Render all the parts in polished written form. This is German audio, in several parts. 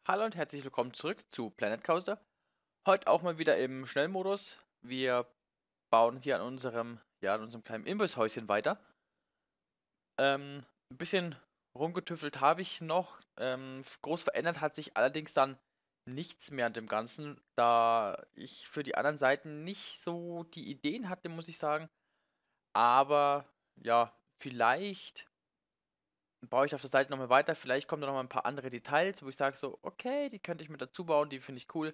Hallo und herzlich willkommen zurück zu Planet Coaster. Heute auch mal wieder im Schnellmodus. Wir bauen hier an unserem kleinen Imbisshäuschen weiter. Ein bisschen rumgetüffelt habe ich noch. Groß verändert hat sich allerdings dann nichts mehr an dem Ganzen, da ich für die anderen Seiten nicht so die Ideen hatte, muss ich sagen. Aber ja, vielleicht baue ich auf der Seite nochmal weiter. Vielleicht kommen da noch mal ein paar andere Details, wo ich sage so, okay, die könnte ich mit dazu bauen, die finde ich cool.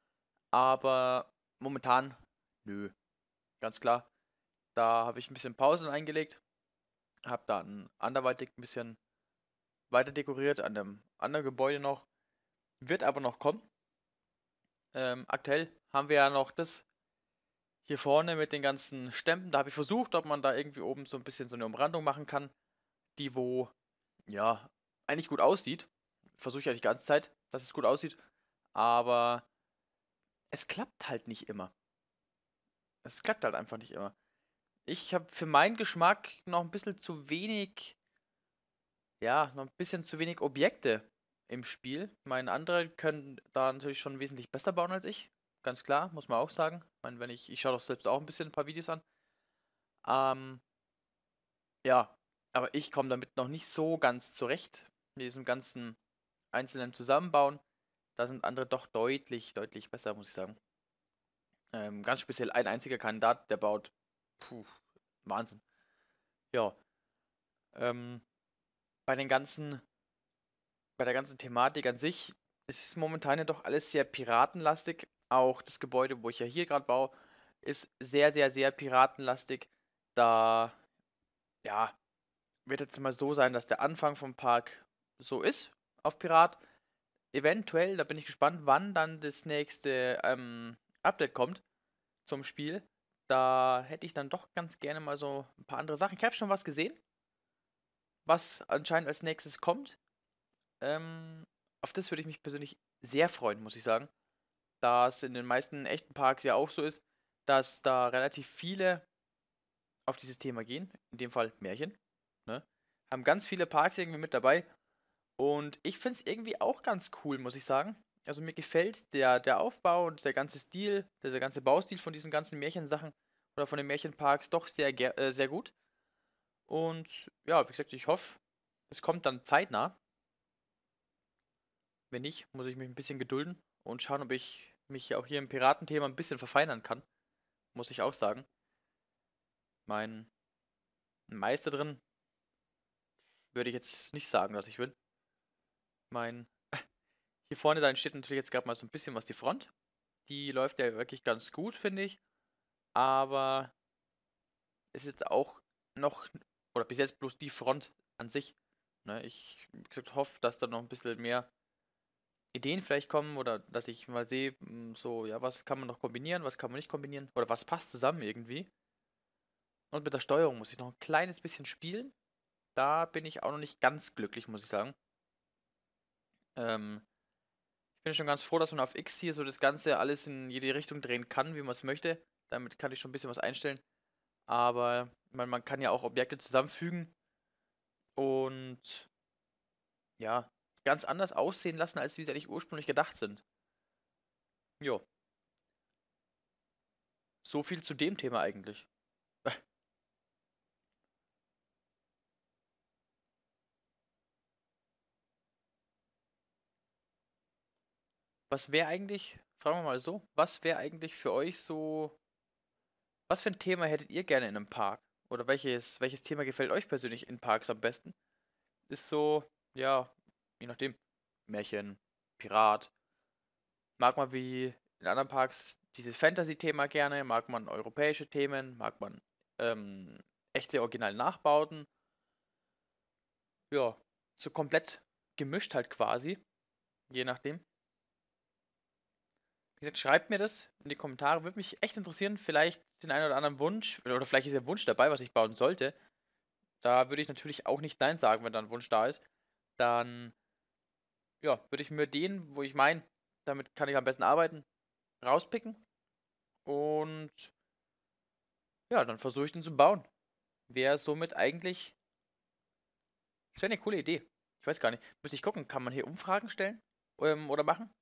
Aber momentan, nö, ganz klar. Da habe ich ein bisschen Pausen eingelegt, habe dann anderweitig ein bisschen weiter dekoriert an dem anderen Gebäude noch. Wird aber noch kommen. Aktuell haben wir ja noch das hier vorne mit den ganzen Stämpen. Da habe ich versucht, ob man da irgendwie oben so ein bisschen so eine Umrandung machen kann, die wo, ja, eigentlich gut aussieht. Versuche ich ja die ganze Zeit, dass es gut aussieht. Aber es klappt halt nicht immer. Es klappt halt einfach nicht immer. Ich habe für meinen Geschmack noch ein bisschen zu wenig, ja, noch ein bisschen zu wenig Objekte im Spiel. Meine andere können da natürlich schon wesentlich besser bauen als ich. Ganz klar, muss man auch sagen. Ich meine, ich schaue doch selbst auch ein bisschen ein paar Videos an. Ähm, ja, aber ich komme damit noch nicht so ganz zurecht. Mit diesem ganzen einzelnen Zusammenbauen. Da sind andere doch deutlich, deutlich besser, muss ich sagen. Ganz speziell ein einziger Kandidat, der baut, puh, Wahnsinn. Ja, ähm, bei den ganzen bei der ganzen Thematik an sich ist es momentan ja doch alles sehr piratenlastig. Auch das Gebäude, wo ich ja hier gerade baue, ist sehr, sehr, sehr piratenlastig. Da, ja, wird jetzt mal so sein, dass der Anfang vom Park so ist auf Pirat. Eventuell, da bin ich gespannt, wann dann das nächste Update kommt zum Spiel. Da hätte ich dann doch ganz gerne mal so ein paar andere Sachen. Ich habe schon was gesehen, was anscheinend als nächstes kommt. Ähm, auf das würde ich mich persönlich sehr freuen, muss ich sagen. Da es in den meisten echten Parks ja auch so ist, dass da relativ viele auf dieses Thema gehen. In dem Fall Märchen. Ne? Haben ganz viele Parks irgendwie mit dabei. Und ich finde es irgendwie auch ganz cool, muss ich sagen. Also mir gefällt der Aufbau und der ganze Stil, dieser ganze Baustil von diesen ganzen Märchensachen oder von den Märchenparks doch sehr gut. Und ja, wie gesagt, ich hoffe, es kommt dann zeitnah. Wenn nicht, muss ich mich ein bisschen gedulden und schauen, ob ich mich auch hier im Piratenthema ein bisschen verfeinern kann, muss ich auch sagen. Mein Meister drin würde ich jetzt nicht sagen, dass ich bin. Mein hier vorne, da entsteht natürlich jetzt gerade mal so ein bisschen was die Front. Die läuft ja wirklich ganz gut, finde ich. Aber es ist auch noch, oder bis jetzt bloß die Front an sich. Ne, ich wie gesagt, hoffe, dass da noch ein bisschen mehr Ideen vielleicht kommen oder dass ich mal sehe, so, ja, was kann man noch kombinieren, was kann man nicht kombinieren oder was passt zusammen irgendwie. Und mit der Steuerung muss ich noch ein kleines bisschen spielen. Da bin ich auch noch nicht ganz glücklich, muss ich sagen. Ähm, ich bin schon ganz froh, dass man auf X hier so das Ganze alles in jede Richtung drehen kann, wie man es möchte. Damit kann ich schon ein bisschen was einstellen. Aber man kann ja auch Objekte zusammenfügen und ja, ganz anders aussehen lassen, als wie sie eigentlich ursprünglich gedacht sind. Jo, so viel zu dem Thema eigentlich. Was wäre eigentlich, fragen wir mal so, was wäre eigentlich für euch so, was für ein Thema hättet ihr gerne in einem Park? Oder welches Thema gefällt euch persönlich in Parks am besten? Ist so, ja, je nachdem, Märchen, Pirat. Mag man wie in anderen Parks dieses Fantasy-Thema gerne? Mag man europäische Themen? Mag man ähm, echte Original-Nachbauten? Ja, so komplett gemischt halt quasi, je nachdem. Wie gesagt, schreibt mir das in die Kommentare, würde mich echt interessieren. Vielleicht den einen oder anderen Wunsch, oder vielleicht ist der Wunsch dabei, was ich bauen sollte. Da würde ich natürlich auch nicht Nein sagen, wenn da ein Wunsch da ist. Dann, ja, würde ich mir den, wo ich meine, damit kann ich am besten arbeiten, rauspicken. Und ja, dann versuche ich den zu bauen. Wäre somit eigentlich, das wäre eine coole Idee. Ich weiß gar nicht. Müsste ich gucken, kann man hier Umfragen stellen? oder machen?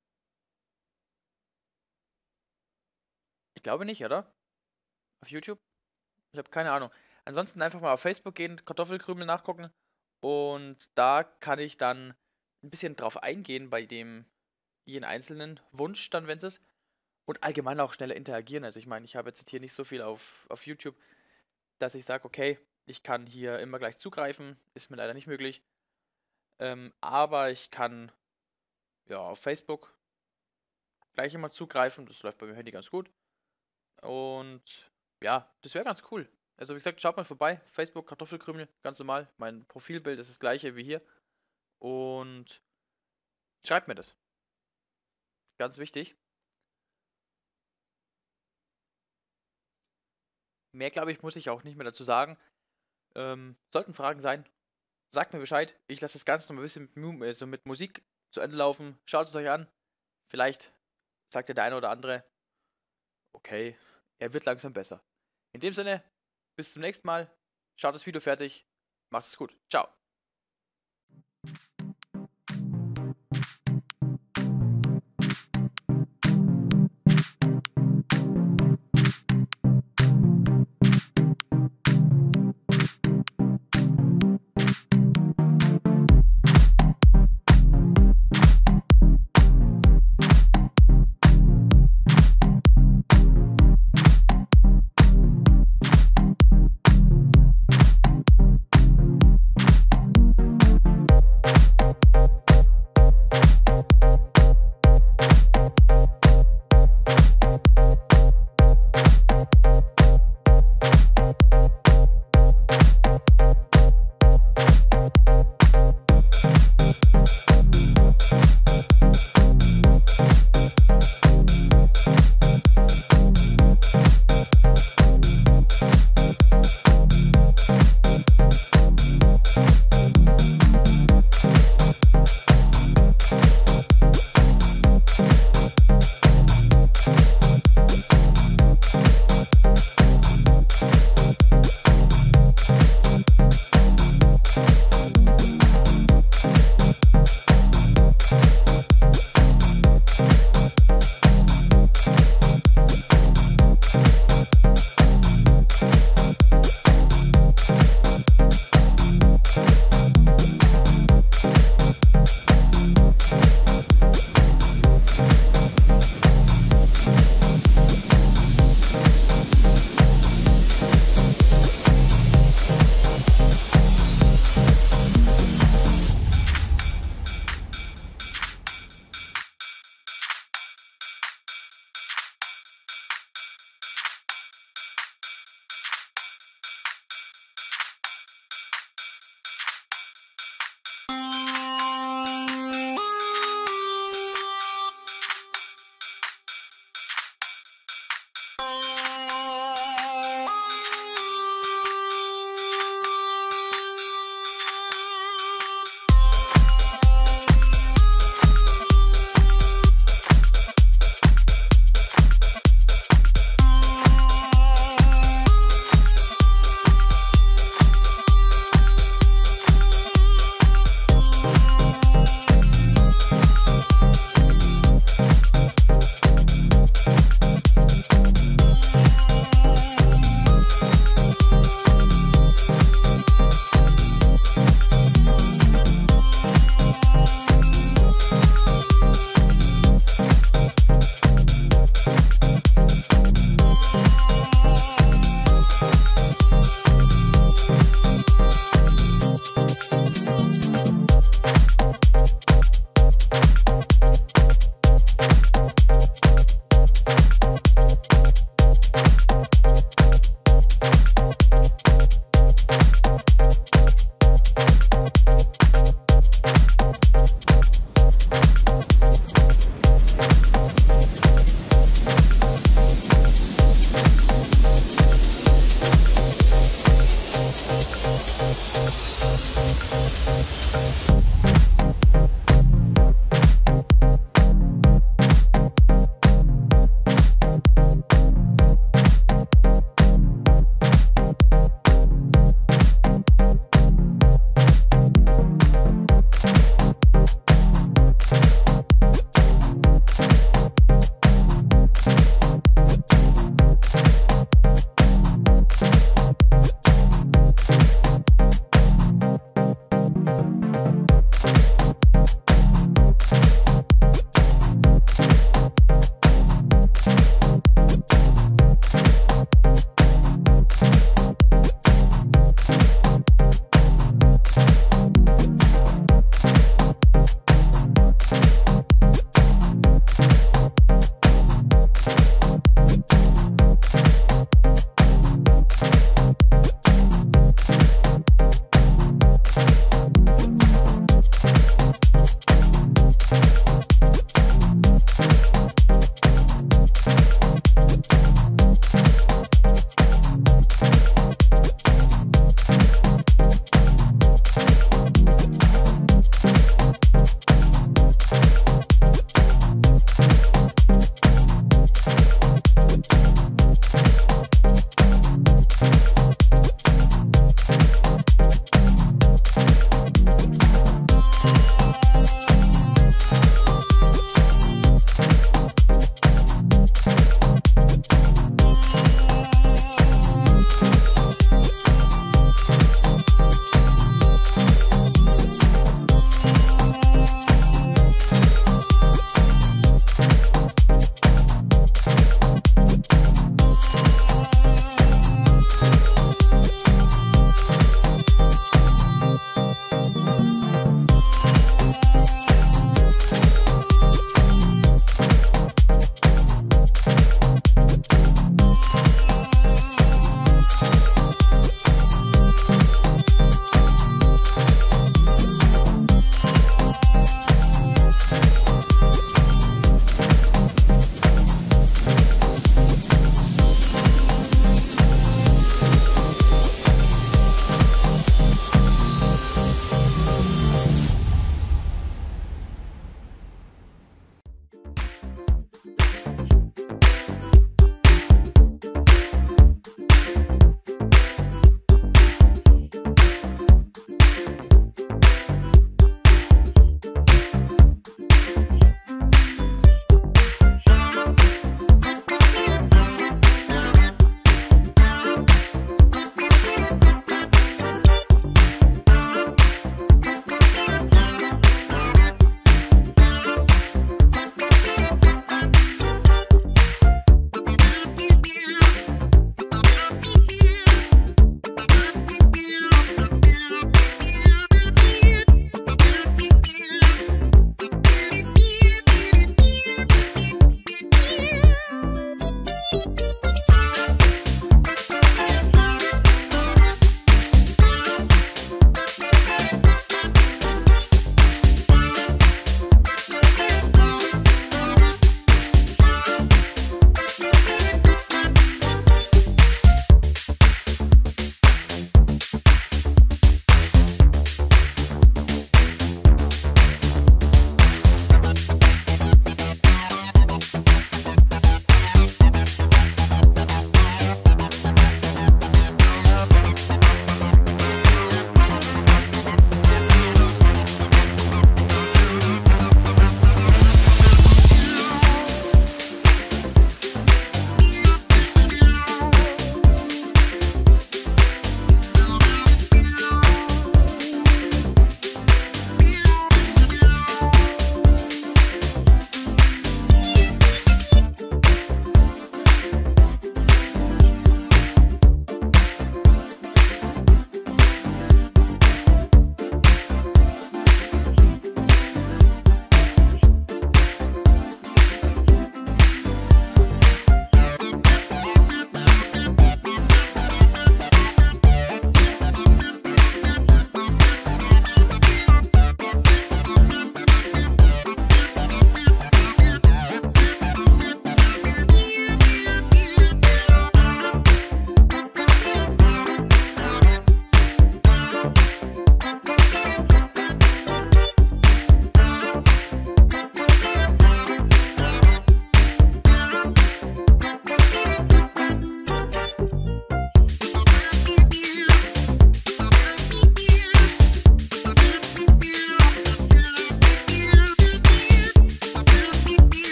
Ich glaube nicht, oder? Auf YouTube? Ich habe keine Ahnung. Ansonsten einfach mal auf Facebook gehen, Kartoffelkrümel nachgucken und da kann ich dann ein bisschen drauf eingehen bei dem jeden einzelnen Wunsch dann, wenn es ist. Und allgemein auch schneller interagieren. Also ich meine, ich habe jetzt hier nicht so viel auf YouTube, dass ich sage, okay, ich kann hier immer gleich zugreifen. Ist mir leider nicht möglich. Aber ich kann ja auf Facebook gleich immer zugreifen. Das läuft bei meinem Handy ganz gut. Und ja, das wäre ganz cool. Also wie gesagt, schaut mal vorbei. Facebook, Kartoffelkrümel, ganz normal. Mein Profilbild ist das gleiche wie hier. Und schreibt mir das. Ganz wichtig. Mehr, glaube ich, muss ich auch nicht mehr dazu sagen. Sollten Fragen sein, sagt mir Bescheid. Ich lasse das Ganze noch ein bisschen so mit Musik zu Ende laufen. Schaut es euch an. Vielleicht sagt ja der eine oder andere, okay, er wird langsam besser. In dem Sinne, bis zum nächsten Mal. Schaut das Video fertig. Macht es gut. Ciao.